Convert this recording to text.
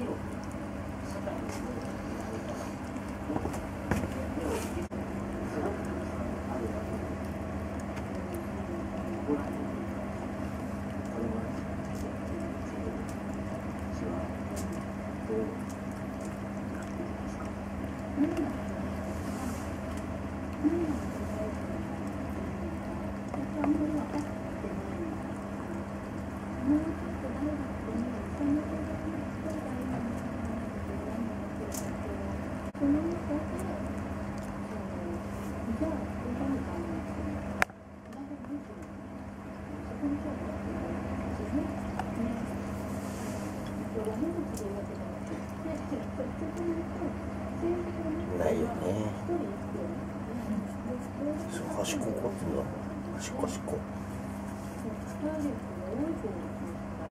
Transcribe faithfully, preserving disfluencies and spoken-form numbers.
ないよね。そう、端っここってんだ。端っこ端っこ。